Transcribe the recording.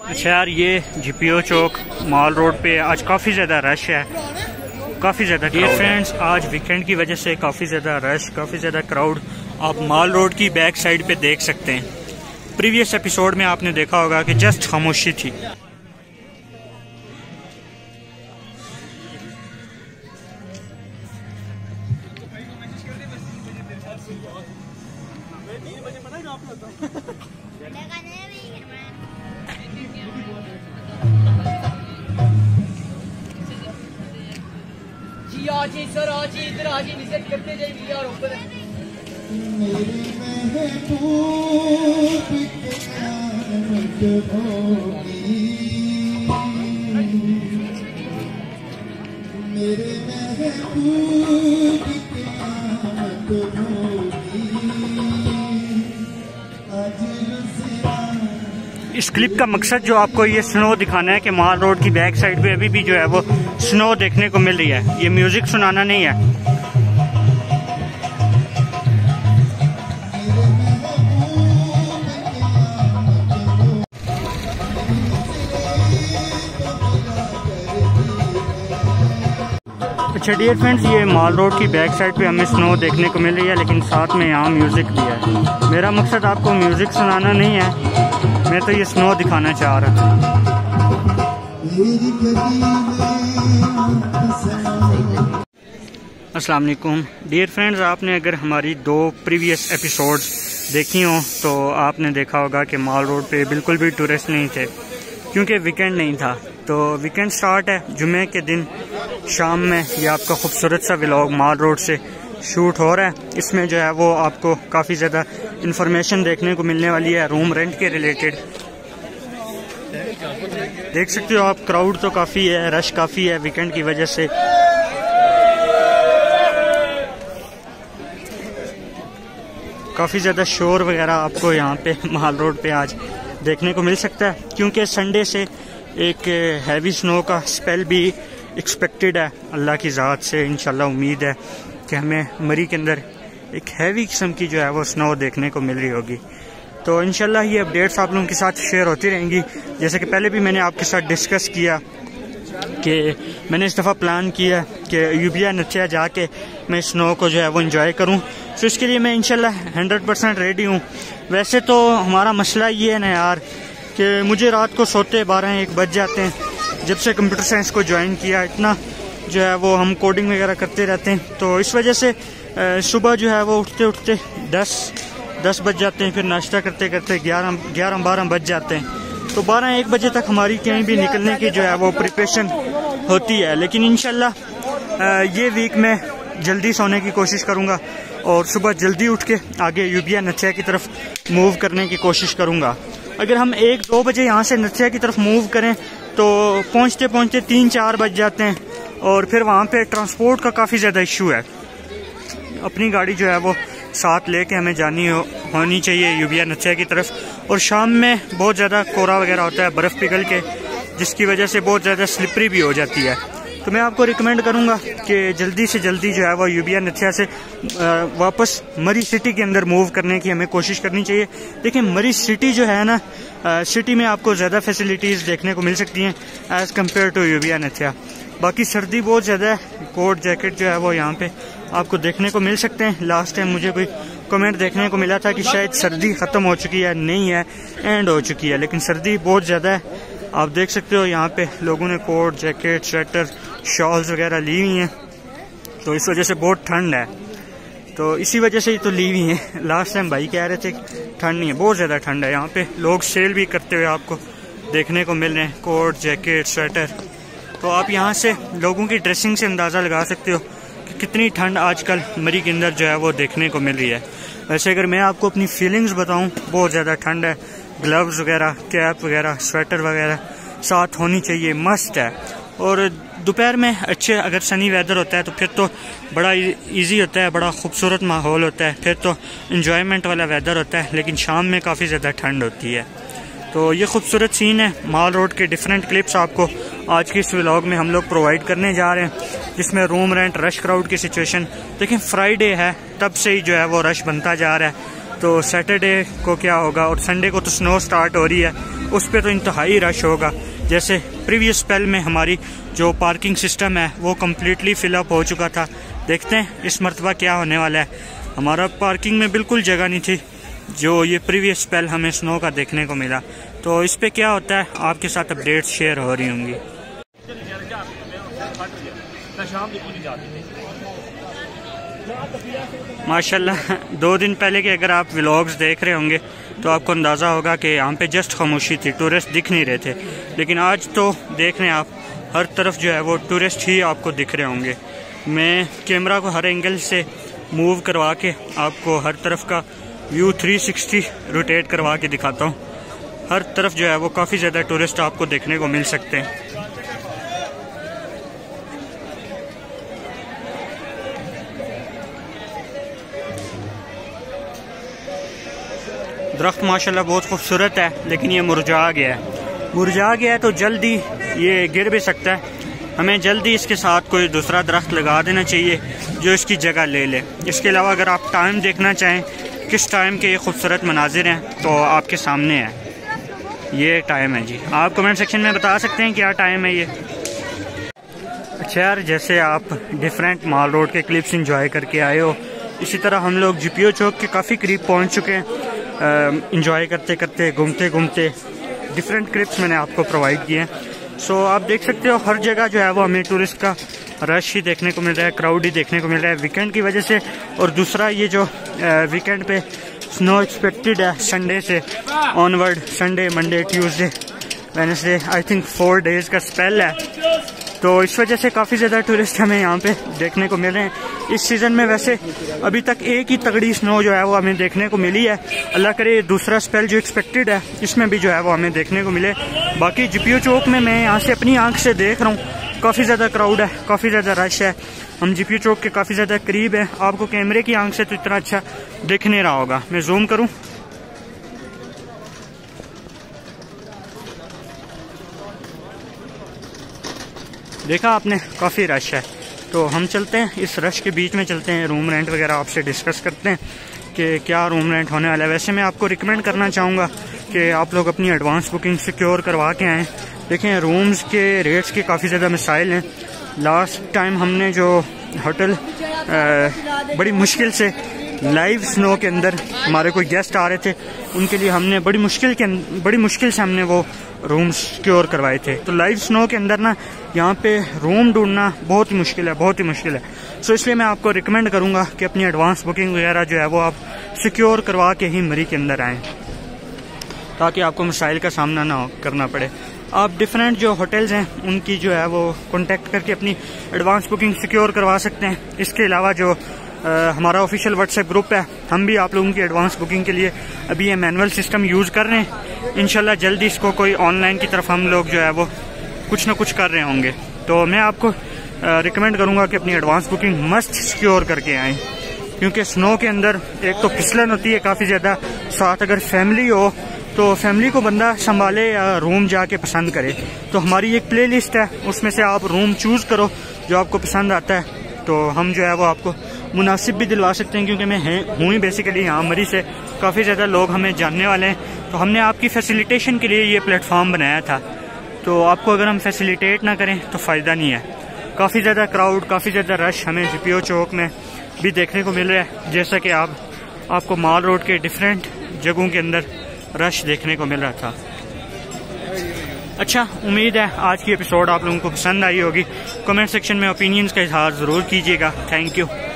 अच्छा यार, ये जीपीओ चौक मॉल रोड पे आज काफ़ी ज़्यादा रश है, काफ़ी ज़्यादा। डियर फ्रेंड्स, आज वीकेंड की वजह से काफ़ी ज़्यादा रश, काफ़ी ज़्यादा क्राउड आप मॉल रोड की बैक साइड पे देख सकते हैं। प्रीवियस एपिसोड में आपने देखा होगा कि जस्ट खामोशी थी। जी सर, आज इधर आज विजिट करते जाइए यार ऊपर। इस क्लिप का मकसद जो आपको ये स्नो दिखाना है कि मॉल रोड की बैक साइड पे अभी भी जो है वो स्नो देखने को मिल रही है। ये म्यूजिक सुनाना नहीं है। अच्छा डियर फ्रेंड्स, ये मॉल रोड की बैक साइड पे हमें स्नो देखने को मिल रही है, लेकिन साथ में यहाँ म्यूजिक भी है। मेरा मकसद आपको म्यूजिक सुनाना नहीं है, मैं तो ये स्नो दिखाना चाह रहा था। अस्सलाम वालेकुम डियर फ्रेंड्स, आपने अगर हमारी 2 प्रीवियस एपिसोड्स देखी हो तो आपने देखा होगा कि मॉल रोड पे बिल्कुल भी टूरिस्ट नहीं थे, क्योंकि वीकेंड नहीं था। तो वीकेंड स्टार्ट है जुमे के दिन शाम में। ये आपका खूबसूरत सा व्लॉग मॉल रोड से शूट हो रहा है। इसमें जो है वो आपको काफ़ी ज़्यादा इन्फॉर्मेशन देखने को मिलने वाली है रूम रेंट के रिलेटेड। देख सकते हो आप, क्राउड तो काफ़ी है, रश काफ़ी है वीकेंड की वजह से। काफ़ी ज़्यादा शोर वगैरह आपको यहाँ पे मॉल रोड पे आज देखने को मिल सकता है, क्योंकि संडे से एक हैवी स्नो का स्पेल भी एक्सपेक्टेड है। अल्लाह की ज़ात से इंशाल्लाह उम्मीद है कि हमें मरी के अंदर एक हैवी किस्म की जो है वो स्नो देखने को मिल रही होगी। तो इंशाल्लाह ये अपडेट्स आप लोगों के साथ शेयर होती रहेंगी। जैसे कि पहले भी मैंने आपके साथ डिस्कस किया कि मैंने इस दफ़ा प्लान किया कि यूबिया नथिया जाके मैं स्नो को जो है वो एंजॉय करूं। तो इसके लिए मैं इंशाल्लाह 100% रेडी हूं। वैसे तो हमारा मसला ये है ना यार कि मुझे रात को सोते 12-1 बज जाते हैं। जब से कंप्यूटर साइंस को ज्वाइन किया, इतना जो है वो हम कोडिंग वगैरह करते रहते हैं, तो इस वजह से सुबह जो है वो उठते उठते 10 बज जाते हैं। फिर नाश्ता करते करते 11-12 बज जाते हैं। तो 12-1 बजे तक हमारी कहीं भी निकलने की जो है वो प्रिपरेशन होती है। लेकिन इंशाल्लाह ये वीक मैं जल्दी सोने की कोशिश करूँगा और सुबह जल्दी उठ के आगे यूबिया नथिया की तरफ मूव करने की कोशिश करूँगा। अगर हम 1-2 बजे यहाँ से नथिया की तरफ मूव करें तो पहुँचते पहुँचते 3-4 बज जाते हैं, और फिर वहाँ पे ट्रांसपोर्ट का काफ़ी ज़्यादा इशू है। अपनी गाड़ी जो है वो साथ लेके हमें जानी होनी चाहिए यूबिया नथिया की तरफ। और शाम में बहुत ज़्यादा कोहरा वगैरह होता है, बर्फ़ पिघल के, जिसकी वजह से बहुत ज़्यादा स्लिपरी भी हो जाती है। तो मैं आपको रिकमेंड करूँगा कि जल्दी से जल्दी जो है वो यूबिया नथिया से वापस मरी सिटी के अंदर मूव करने की हमें कोशिश करनी चाहिए। देखिए मरी सिटी जो है ना, सिटी में आपको ज़्यादा फैसिलिटीज़ देखने को मिल सकती हैं एज़ कम्पेयर टू यूबिया नथिया। बाकी सर्दी बहुत ज़्यादा है, कोट जैकेट जो है वो यहाँ पे आपको देखने को मिल सकते हैं। लास्ट टाइम मुझे कोई कमेंट देखने को मिला था कि शायद सर्दी ख़त्म हो चुकी है, नहीं है, एंड हो चुकी है, लेकिन सर्दी बहुत ज़्यादा है। आप देख सकते हो यहाँ पे लोगों ने कोट जैकेट स्वेटर शॉल्स वगैरह ली हुई हैं, तो इस वजह से बहुत ठंड है। तो इसी वजह से ही तो ली हुई हैं। लास्ट टाइम भाई कह रहे थे ठंड नहीं है, बहुत ज़्यादा ठंड है। यहाँ पे लोग सेल भी करते हुए आपको देखने को मिल रहे हैं, कोट जैकेट स्वेटर। तो आप यहाँ से लोगों की ड्रेसिंग से अंदाज़ा लगा सकते हो कि कितनी ठंड आजकल मरी के अंदर जो है वो देखने को मिल रही है। वैसे अगर मैं आपको अपनी फीलिंग्स बताऊँ, बहुत ज़्यादा ठंड है। ग्लव्स वगैरह, कैप वगैरह, स्वेटर वगैरह साथ होनी चाहिए, मस्ट है। और दोपहर में अच्छे अगर सनी वेदर होता है तो फिर तो बड़ा इजी होता है, बड़ा खूबसूरत माहौल होता है, फिर तो एंजॉयमेंट वाला वेदर होता है। लेकिन शाम में काफ़ी ज़्यादा ठंड होती है। तो ये खूबसूरत सीन है मॉल रोड के। डिफरेंट क्लिप्स आपको आज के इस व्लॉग में हम लोग प्रोवाइड करने जा रहे हैं, जिसमें रूम रेंट, रश क्राउड की सिचुएशन। देखिए फ्राइडे है, तब से ही जो है वो रश बनता जा रहा है। तो सैटरडे को क्या होगा, और संडे को तो स्नो स्टार्ट हो रही है, उस पर तो इंतहाई रश होगा। जैसे प्रीवियस स्पेल में हमारी जो पार्किंग सिस्टम है वो कम्प्लीटली फिलअप हो चुका था। देखते हैं इस मरतबा क्या होने वाला है। हमारा पार्किंग में बिल्कुल जगह नहीं थी जो ये प्रीवियस स्पेल हमें स्नो का देखने को मिला। तो इस पे क्या होता है आपके साथ अपडेट्स शेयर हो रही होंगी। माशाल्लाह 2 दिन पहले के अगर आप व्लॉग्स देख रहे होंगे तो आपको अंदाज़ा होगा कि यहाँ पे जस्ट खामोशी थी, टूरिस्ट दिख नहीं रहे थे। लेकिन आज तो देख रहे हैं आप, हर तरफ जो है वो टूरिस्ट ही आपको दिख रहे होंगे। मैं कैमरा को हर एंगल से मूव करवा के आपको हर तरफ का व्यू 360 रोटेट करवा के दिखाता हूँ। हर तरफ जो है वो काफ़ी ज़्यादा टूरिस्ट आपको देखने को मिल सकते हैं। दरख्त माशाल्लाह बहुत खूबसूरत है, लेकिन ये मुरझा गया है। मुरझा गया है तो जल्दी ये गिर भी सकता है। हमें जल्दी इसके साथ कोई दूसरा दरख्त लगा देना चाहिए जो इसकी जगह ले ले। इसके अलावा अगर आप टाइम देखना चाहें किस टाइम के ये खूबसूरत मनाजिर हैं तो आपके सामने है, ये टाइम है जी। आप कमेंट सेक्शन में बता सकते हैं क्या टाइम है ये। अच्छा यार, जैसे आप डिफरेंट माल रोड के क्लिप्स इंजॉय करके आए हो, इसी तरह हम लोग जीपीओ चौक के काफ़ी करीब पहुंच चुके हैं। इंजॉय करते करते घूमते घूमते डिफरेंट क्लिप्स मैंने आपको प्रोवाइड किए हैं। सो आप देख सकते हो हर जगह जो है वो हमें टूरिस्ट का रश ही देखने को मिल रहा है, क्राउड ही देखने को मिल रहा है वीकेंड की वजह से। और दूसरा ये जो वीकेंड पे स्नो एक्सपेक्टेड है संडे से onward, Sunday Monday Tuesday Wednesday, I think 4 days का स्पेल है। तो इस वजह से काफ़ी ज़्यादा टूरिस्ट हमें यहाँ पे देखने को मिल रहे हैं। इस सीज़न में वैसे अभी तक एक ही तगड़ी स्नो जो है वो हमें देखने को मिली है। अल्लाह करे दूसरा स्पेल जो एक्सपेक्टेड है इसमें भी जो है वो हमें देखने को मिले। बाकी जीपीओ चौक में मैं यहाँ से अपनी आंख से देख रहा हूँ काफ़ी ज़्यादा क्राउड है, काफ़ी ज़्यादा रश है। हम जीपीओ चौक के काफ़ी ज़्यादा करीब है। आपको कैमरे की आंख से तो इतना अच्छा दिख नहीं रहा होगा। मैं जूम करूँ, देखा आपने काफ़ी रश है। तो हम चलते हैं इस रश के बीच में, चलते हैं रूम रेंट वगैरह आपसे डिस्कस करते हैं कि क्या रूम रेंट होने वाला है। वैसे मैं आपको रिकमेंड करना चाहूँगा कि आप लोग अपनी एडवांस बुकिंग सिक्योर करवा के आएँ। देखें रूम्स के रेट्स के काफ़ी ज़्यादा मसाइल हैं। लास्ट टाइम हमने जो होटल बड़ी मुश्किल से लाइव स्नो के अंदर हमारे कोई गेस्ट आ रहे थे, उनके लिए हमने बड़ी मुश्किल से हमने वो रूम सिक्योर करवाए थे। तो लाइव स्नो के अंदर ना यहाँ पे रूम ढूंढना बहुत ही मुश्किल है, बहुत ही मुश्किल है। सो इसलिए मैं आपको रिकमेंड करूँगा कि अपनी एडवांस बुकिंग वगैरह जो है वो आप सिक्योर करवा के ही मरी के अंदर आएँ, ताकि आपको मसाइल का सामना ना करना पड़े। आप डिफरेंट जो होटल्स हैं उनकी जो है वो कॉन्टेक्ट करके अपनी एडवांस बुकिंग सिक्योर करवा सकते हैं। इसके अलावा जो हमारा ऑफिशियल व्हाट्सएप ग्रुप है, हम भी आप लोगों की एडवांस बुकिंग के लिए अभी ये मैनुअल सिस्टम यूज़ कर रहे हैं। इंशाल्लाह जल्दी इसको कोई ऑनलाइन की तरफ हम लोग जो है वो कुछ ना कुछ कर रहे होंगे। तो मैं आपको रिकमेंड करूँगा कि अपनी एडवांस बुकिंग मस्ट सिक्योर करके आएँ, क्योंकि स्नो के अंदर एक तो फिसलन होती है काफ़ी ज़्यादा, साथ अगर फैमिली हो तो फैमिली को बंदा संभाले या रूम जाके पसंद करे। तो हमारी एक प्ले लिस्ट है, उसमें से आप रूम चूज़ करो जो आपको पसंद आता है। तो हम जो है वो आपको मुनासिब भी दिलवा सकते हैं, क्योंकि मैं हूँ ही बेसिकली यहाँ मरी से, काफ़ी ज़्यादा लोग हमें जानने वाले हैं। तो हमने आपकी फैसिलिटेशन के लिए ये प्लेटफॉर्म बनाया था। तो आपको अगर हम फैसिलिटेट ना करें तो फ़ायदा नहीं है। काफ़ी ज़्यादा क्राउड, काफ़ी ज़्यादा रश हमें जीपीओ चौक में भी देखने को मिल रहा है, जैसा कि आपको माल रोड के डिफरेंट जगहों के अंदर रश देखने को मिल रहा था। अच्छा, उम्मीद है आज की एपिसोड आप लोगों को पसंद आई होगी। कमेंट सेक्शन में ओपिनियंस का इजहार ज़रूर कीजिएगा। Thank you.